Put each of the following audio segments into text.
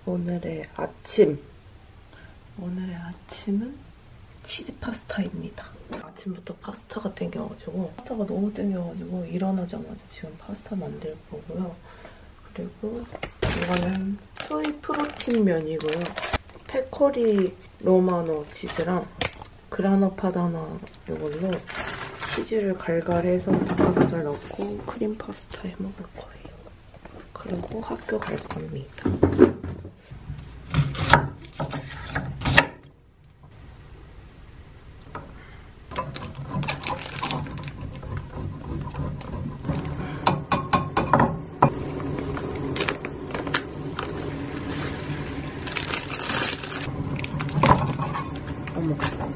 오늘의 아침은 치즈 파스타입니다. 아침부터 파스타가 너무 땡겨가지고 일어나자마자 지금 파스타 만들 거고요. 그리고 이거는 소이 프로틴 면이고요. 페코리 로마노 치즈랑 그라노 파다나 이걸로 치즈를 갈갈해서 닭가슴살 넣고 크림 파스타 해 먹을 거예요. 그리고 학교 갈 겁니다. 어머.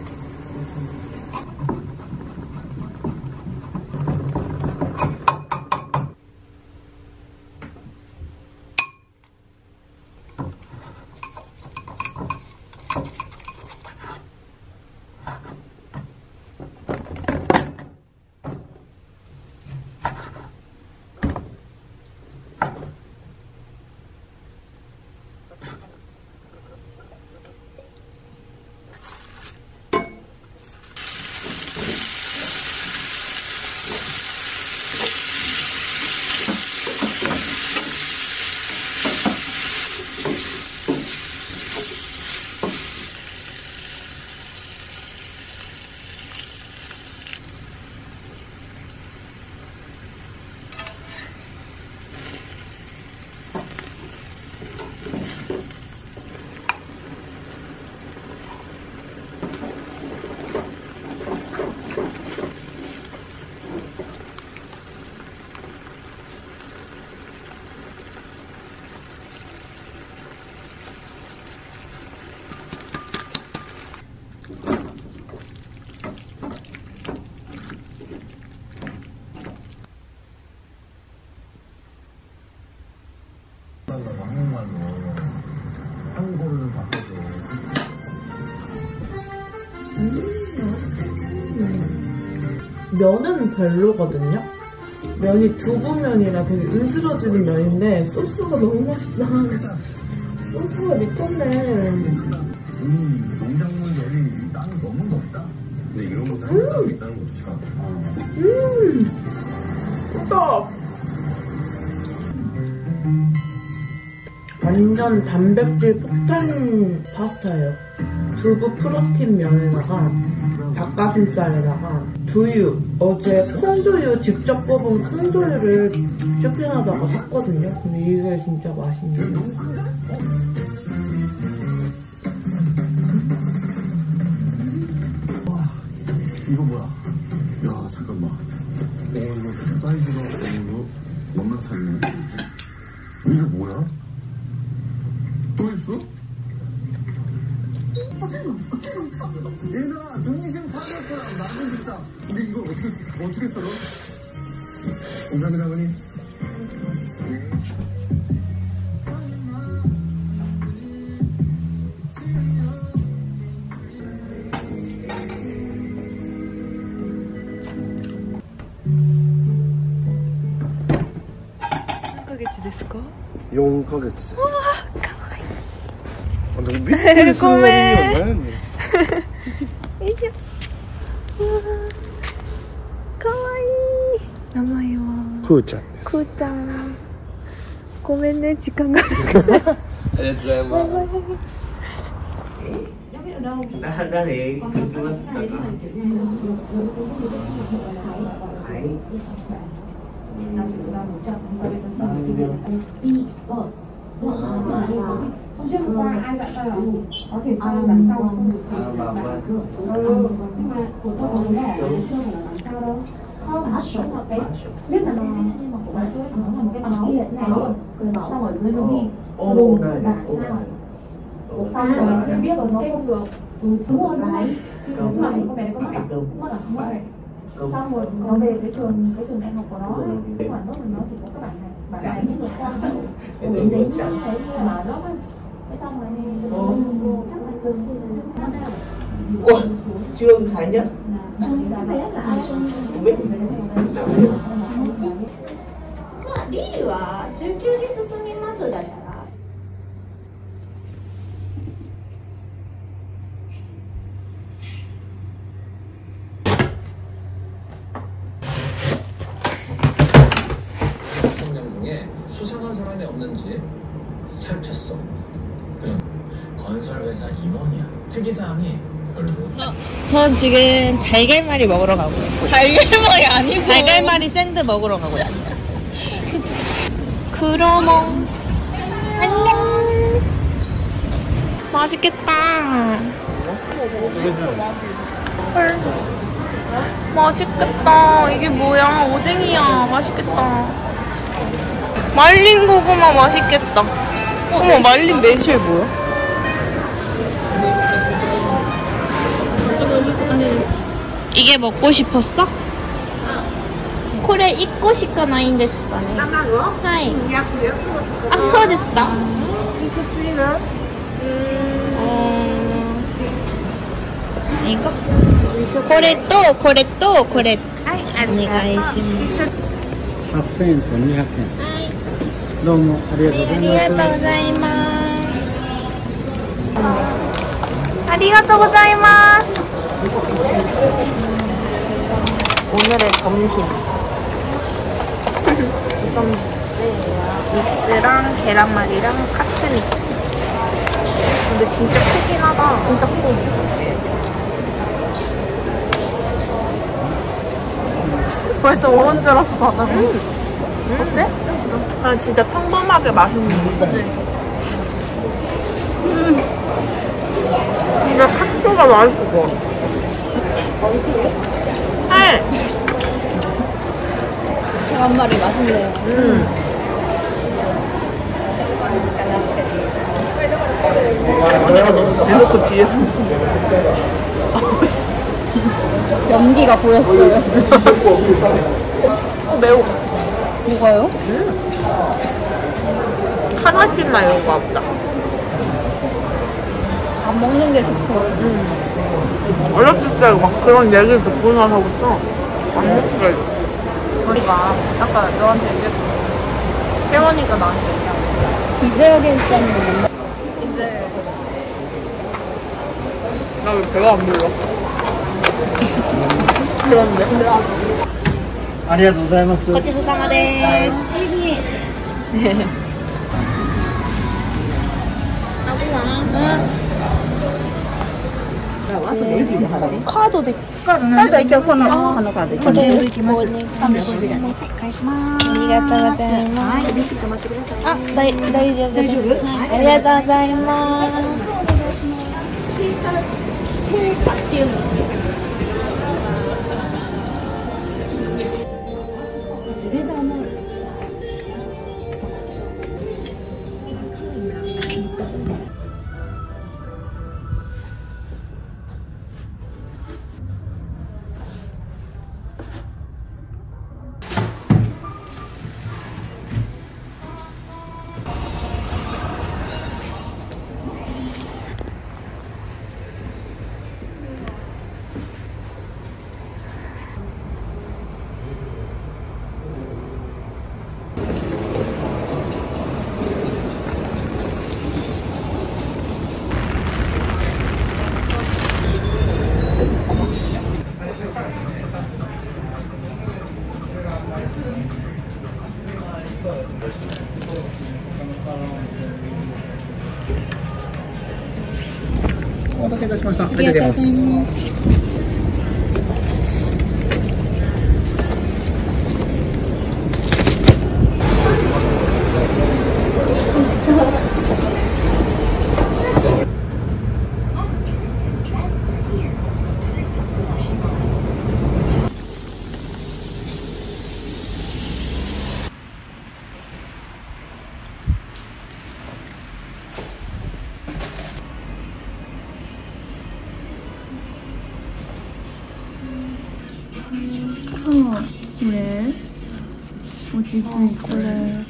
한국어를 바꿔줘. 면은 별로거든요? 면이 두부면이라 되게 으스러지는 면인데 소스가 너무 맛있다. 소스가 미쳤네. 농작물 면이 땅이 너무 높다. 근데 이런 곳에 한국 사람이 있다는 것도 참. 맛있다. 완전 단백질 폭탄 파스타예요. 두부 프로틴 면에다가 닭가슴살에다가 두유, 어제 콩두유 직접 뽑은 콩두유를 쇼핑하다가 샀거든요. 근데 이게 진짜 맛있네요. 너무 큰데? 와, 이거 뭐야? 야, 잠깐만. 이거 사이즈가 너무 만만찮네. 이게 뭐야? 또 있어? 인사아, 등심 파졌구나. 나도 싶다. 근데 이거 어떻게 썰어? 감사합니다, 어머니. ヶ月ですか? 4ヶ月です。 うわ、かわいい。 びっくりする割には悩んでる。 よいしょ。かわいい。名前はくーちゃんです。 くーちゃん。ごめんね、時間が。ありがとうございます。誰行きましたか？はい。 Hôm trước hôm qua ai dặn tôi là có thể cho lần sau không được nhưng mà của tôi có lẽ là chưa phải là lần sau đâu. Không, một cái biết là nó nhưng mà của bạn tôi nó là một cái bằng liệt này luôn, xong ở dưới nó đi lùn đạn sao xong rồi khi biết rồi nó không được đúng rồi đấy nhưng mà con bé này có mất à? Mất à? Mất rồi. Xong rồi nó về cái trường đại học của nó ấy, nhưng mà nó chỉ có cái bản này vượt qua đến cái mà nó cái xong rồi Ủa, Trương Thái Nhất. Trương Thái Nhất là ai? Không biết. まあ D は19で進みますだから 중에 수상한 사람이 없는지 살폈어. 건설회사 임원이야. 특이사항이 별로. 전 지금 달걀말이 먹으러 가고요. 달걀말이 아니고 달걀말이 샌드 먹으러 가고요. 그러면 안녕. 맛있겠다. 헐. 맛있겠다. 이게 뭐야? 오뎅이야. 맛있겠다. 말린 고구마 맛있겠다. 어머, 말린 매실 뭐야? 이게 먹고 싶었어? 코레 입고 싶까ないんですかね? はい。あ、そうですか? 이거? これとこれとこれ。はい、お願いします。 8000円と200円。 はい。 どうもありがとうございます。 ありがとうございます。ありがとうございます。 오늘의 점심. 이건 믹스랑 계란말이랑 카트 믹스. 근데 진짜 크긴 하다. 진짜 커. 벌써 오른 줄 알았어, 바다가. 어때? 난 진짜 평범하게 맛있는 거. 그치? 진짜 카트가 맛있어. 계란말이 맛있네요. 대놓고 뒤에서. 연기가 보였어요. 매워. 뭐가요? 하나씩만 이런 거 없다. 안 먹는 게 좋죠. 어렸을 때 막 그런 얘기 듣고 나서부터 안 먹게 했어. 우리가 아까 너한테 얘기했잖아. 혜원이가 나한테 얘기하고 기대하겠다는 건 이제 나 왜 배가 안 불러? 그런데 ありがとうございます。 ごちそうさまです。カードでカード一応このカードこれ行きます。350円お返します。ありがとうございます。はい、レシート待ってください。あ、大丈夫です。ありがとうございます。っていうんですよ。 お待たせいたしました。ありがとうございます。 왜? 어쨌든 그래.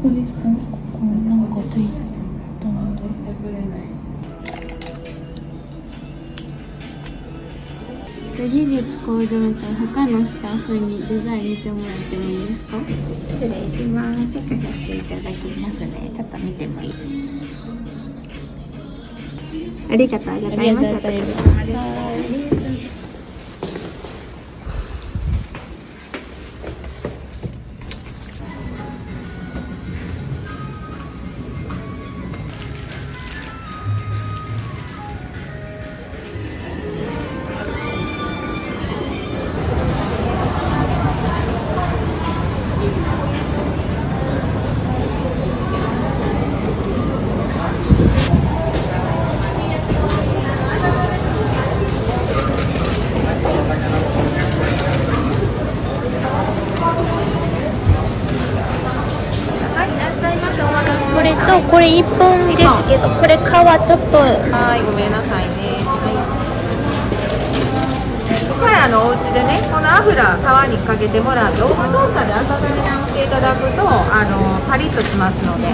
こですか？ここなんかついたんで。技術向上と他のスタッフにデザイン見てもらってもいいですか？失礼します。チェックさせていただきますね。ちょっと見てもいい？ありがとうございます。これとこれ1本ですけど、これ皮ちょっとはいごめんなさいね。これお家でねこの油皮にかけてもらってオーブントースターで温め直していただくとパリッとしますので、はい。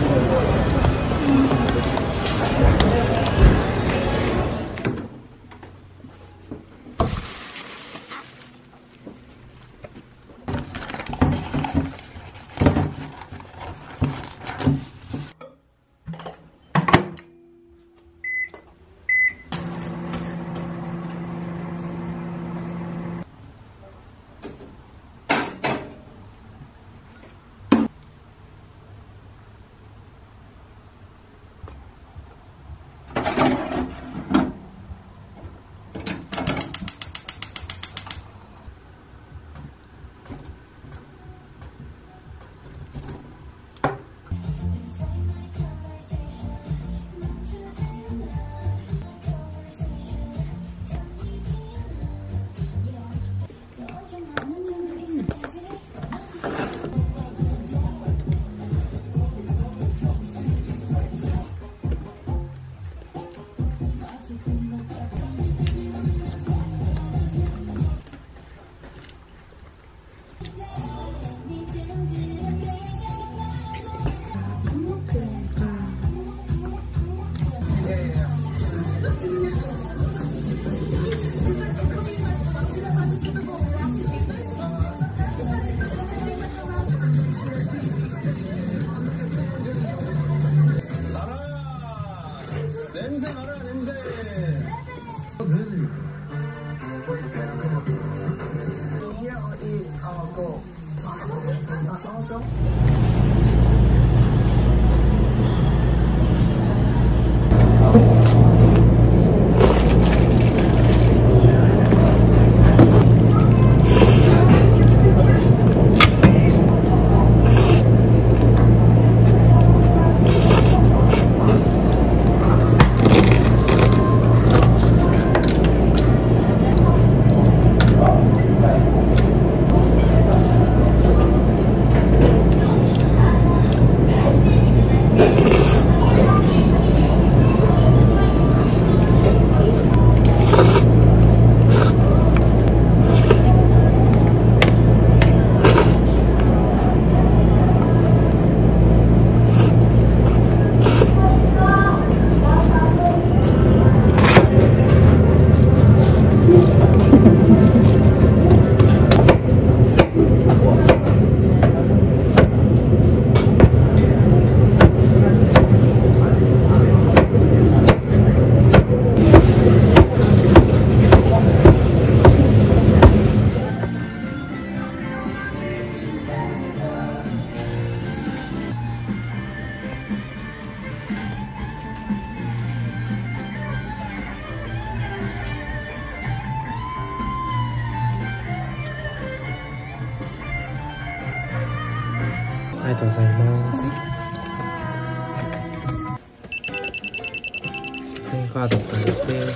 ありがとうございます。1000円カードお借りです。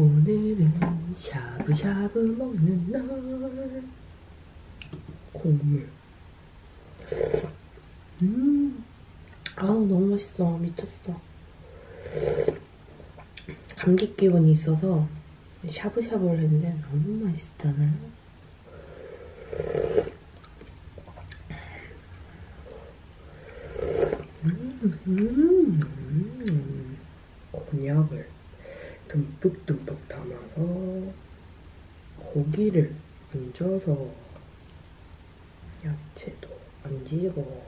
오늘은 샤브샤브 먹는 날. 국물. 아우 너무 맛있어. 미쳤어. 감기 기운이 있어서 샤브샤브를 했는데 너무 맛있잖아요. 곤약을 듬뿍듬뿍 담아서 고기를 얹어서 야채도 얹고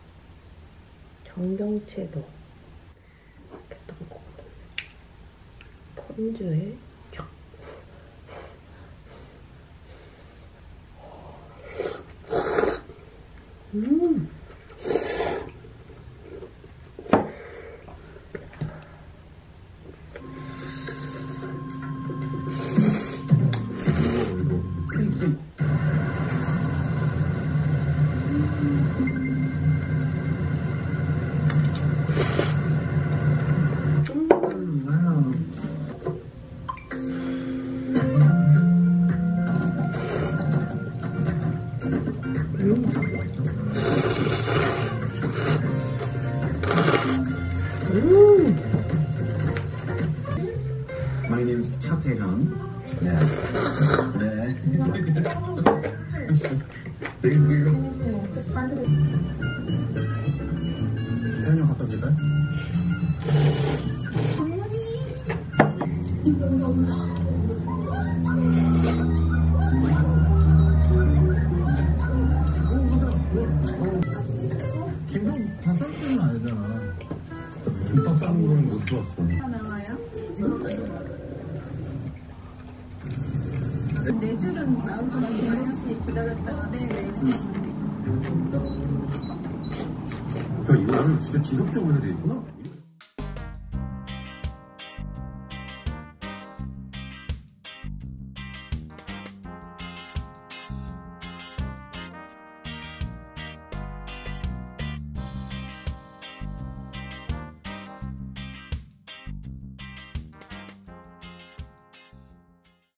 청경채도 이렇게 넣거든요. 폰즈에 촥. My name is 차태현. 네. 네. 태현이 갖다 줄까요? 김밥 다 쌀 알잖아. 김밥 싸는 거는 못 좋았어. 나와요? 네 줄은 나올 것 같아요. 혹시 기다렸다가 네. 야, 이거를 진짜 지속적으로 해야 되겠구나.